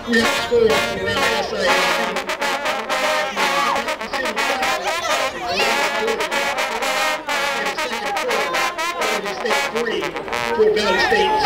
We have schools around the SIA State 3, Fort Valley State